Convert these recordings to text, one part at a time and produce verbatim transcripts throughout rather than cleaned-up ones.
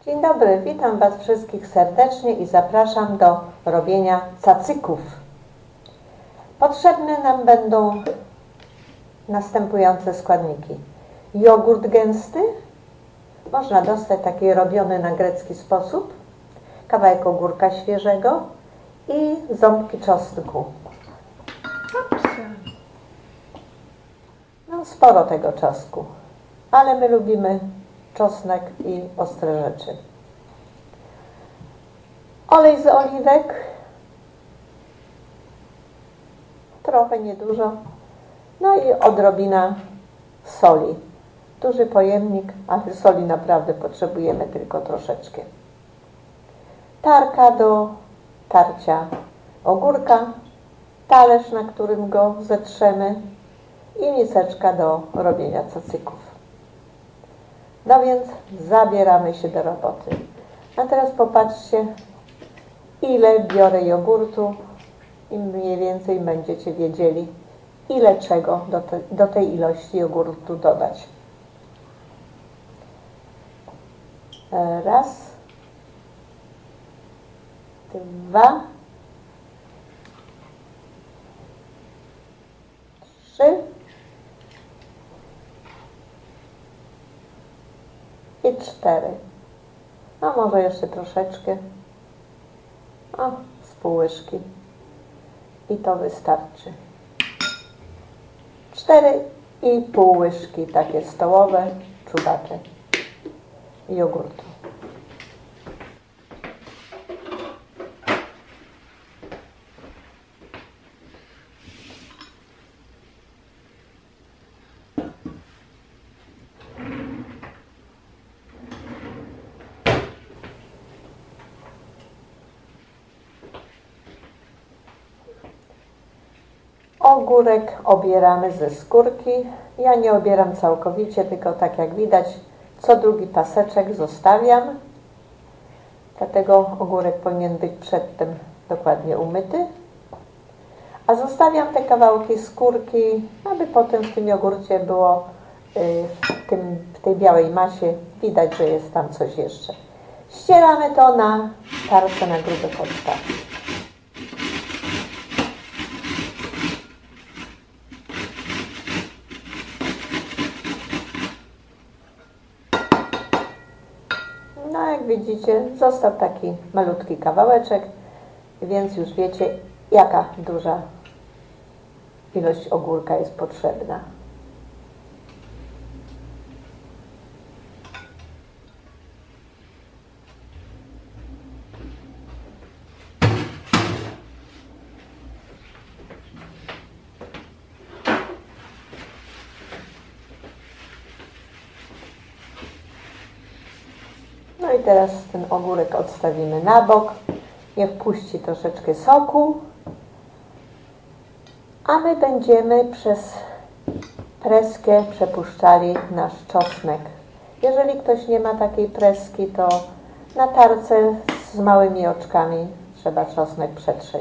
Dzień dobry, witam Was wszystkich serdecznie i zapraszam do robienia cacyków. Potrzebne nam będą następujące składniki. Jogurt gęsty, można dostać taki robiony na grecki sposób, kawałek ogórka świeżego i ząbki czosnku. No, sporo tego czosnku, ale my lubimy czosnek i ostre rzeczy. Olej z oliwek, trochę niedużo, no i odrobina soli. Duży pojemnik, ale soli naprawdę potrzebujemy tylko troszeczkę. Tarka do tarcia ogórka, talerz, na którym go zetrzemy i miseczka do robienia cacyków. No więc zabieramy się do roboty. A teraz popatrzcie, ile biorę jogurtu i mniej więcej będziecie wiedzieli, ile czego do, te, do tej ilości jogurtu dodać. Raz, dwa, trzy i cztery. A może jeszcze troszeczkę. O, z pół łyżki. I to wystarczy. Cztery i pół łyżki takie stołowe, czubacze jogurtu. Ogórek obieramy ze skórki. Ja nie obieram całkowicie, tylko tak jak widać, co drugi paseczek zostawiam. Dlatego ogórek powinien być przedtem dokładnie umyty. A zostawiam te kawałki skórki, aby potem w tym jogurcie było, w, tym, w tej białej masie widać, że jest tam coś jeszcze. Ścieramy to na tarce na grube podstawy. No jak widzicie, został taki malutki kawałeczek, więc już wiecie, jaka duża ilość ogórka jest potrzebna. No i teraz ten ogórek odstawimy na bok, niech wpuści troszeczkę soku, a my będziemy przez preskę przepuszczali nasz czosnek. Jeżeli ktoś nie ma takiej preski, to na tarce z małymi oczkami trzeba czosnek przetrzeć.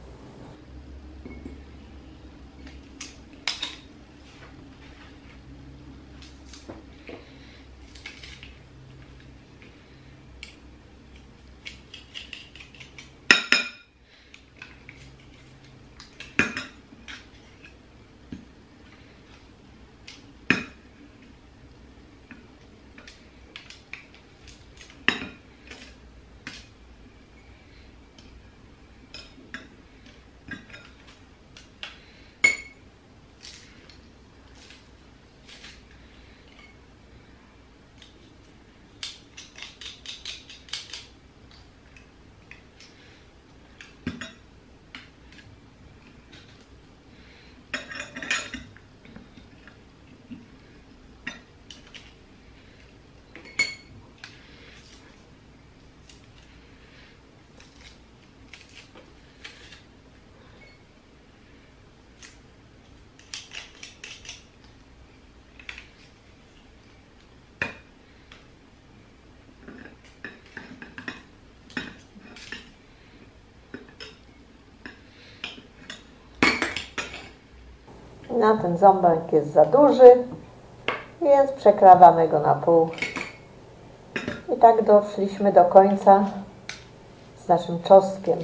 No, ten ząbek jest za duży, więc przekrawamy go na pół i I tak doszliśmy do końca z naszym czosnkiem.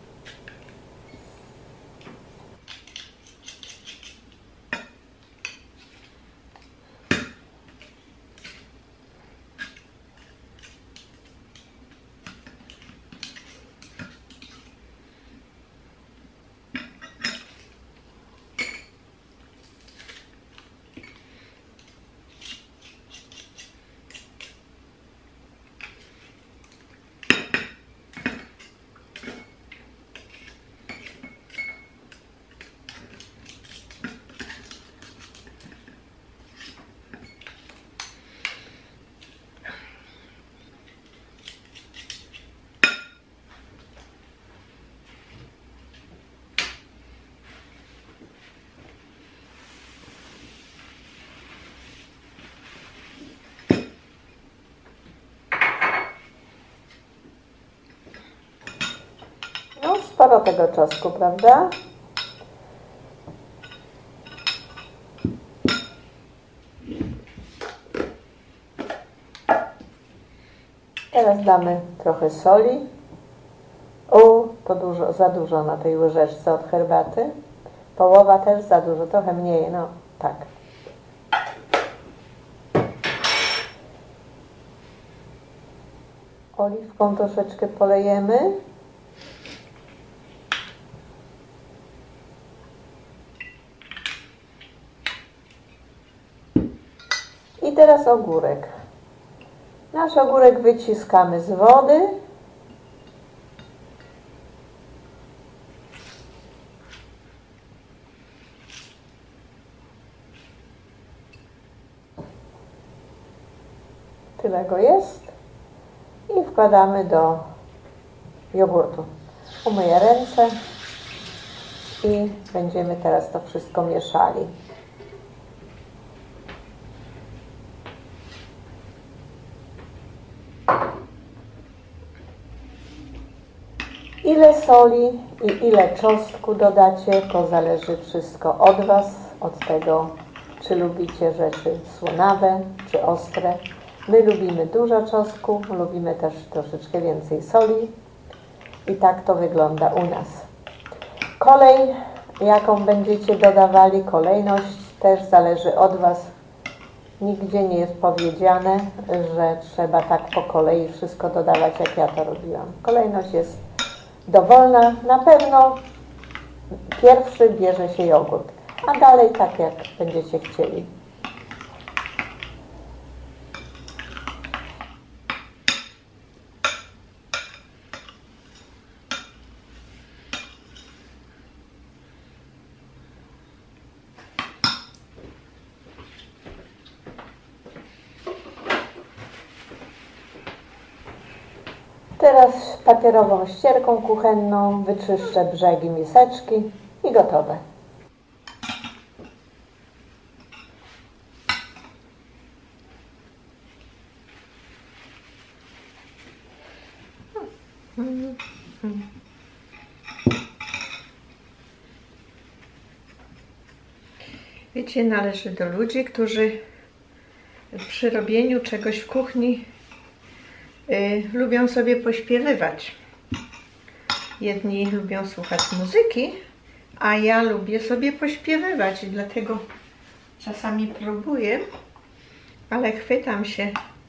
No, sporo tego czosnku, prawda? Teraz damy trochę soli. O, to dużo, za dużo na tej łyżeczce od herbaty. Połowa też za dużo, trochę mniej, no tak. Oliwką troszeczkę polejemy. I teraz ogórek. Nasz ogórek wyciskamy z wody. Tyle go jest. I wkładamy do jogurtu. Umyję ręce i będziemy teraz to wszystko mieszali. Ile soli i ile czosnku dodacie, to zależy wszystko od Was, od tego, czy lubicie rzeczy słonawe, czy ostre. My lubimy dużo czosnku, lubimy też troszeczkę więcej soli i tak to wygląda u nas. Kolej, jaką będziecie dodawali, kolejność też zależy od Was. Nigdzie nie jest powiedziane, że trzeba tak po kolei wszystko dodawać, jak ja to robiłam. Kolejność jest dowolna. Na pewno pierwszy bierze się jogurt, a dalej tak, jak będziecie chcieli. Teraz papierową ścierką kuchenną wyczyszczę brzegi miseczki i gotowe. Wiecie, należy do ludzi, którzy przy robieniu czegoś w kuchni y, lubią sobie pośpiewywać. Jedni lubią słuchać muzyki, a ja lubię sobie pośpiewywać i dlatego czasami próbuję, ale chwytam się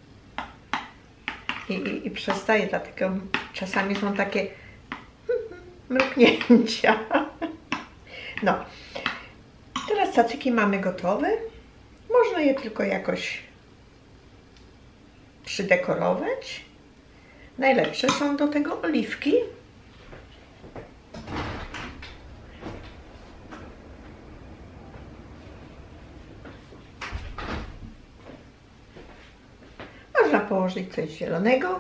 i, i, i przestaję, dlatego czasami są takie mruknięcia. No, teraz cacyki mamy gotowe. Można je tylko jakoś przydekorować. Najlepsze są do tego oliwki. Można położyć coś zielonego.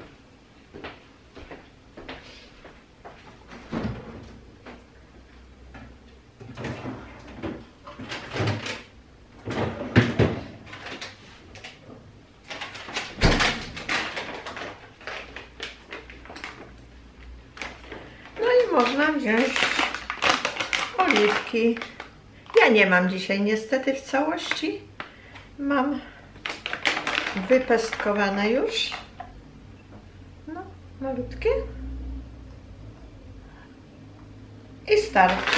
No i można wziąć oliwki. Ja nie mam dzisiaj niestety w całości. Mam wypestkowane już. malutkie. I starczy.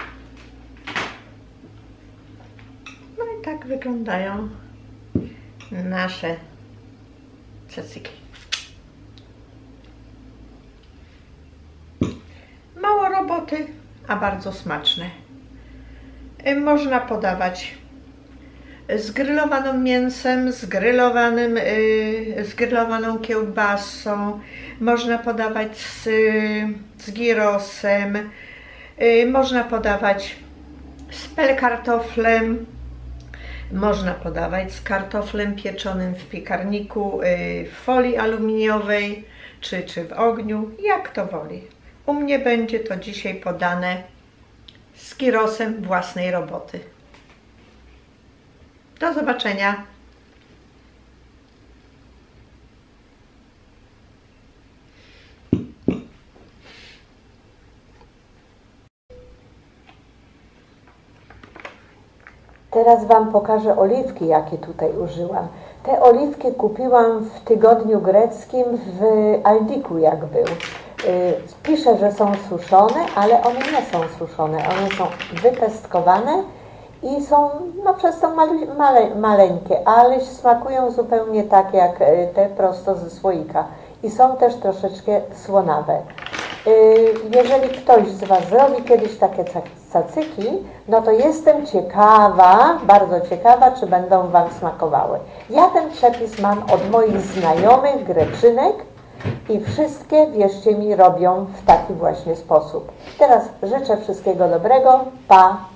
No i tak wyglądają nasze cacyki. Mało roboty, a bardzo smaczne. Można podawać z grillowanym mięsem, z, grillowanym, yy, z grillowaną kiełbasą. Można podawać z, z gyrosem. Yy, można podawać z pelkartoflem. Można podawać z kartoflem pieczonym w piekarniku, yy, w folii aluminiowej, czy, czy w ogniu, jak to woli. U mnie będzie to dzisiaj podane z gyrosem własnej roboty. Do zobaczenia. Teraz Wam pokażę oliwki, jakie tutaj użyłam. Te oliwki kupiłam w tygodniu greckim w Aldiku, jak był. Pisze, że są suszone, ale one nie są suszone. One są wypestkowane i są no, przez to male, male, maleńkie, ale smakują zupełnie tak jak te prosto ze słoika. I są też troszeczkę słonawe. Jeżeli ktoś z Was zrobi kiedyś takie cacyki, no to jestem ciekawa, bardzo ciekawa, czy będą Wam smakowały. Ja ten przepis mam od moich znajomych Greczynek i wszystkie, wierzcie mi, robią w taki właśnie sposób. Teraz życzę wszystkiego dobrego. Pa!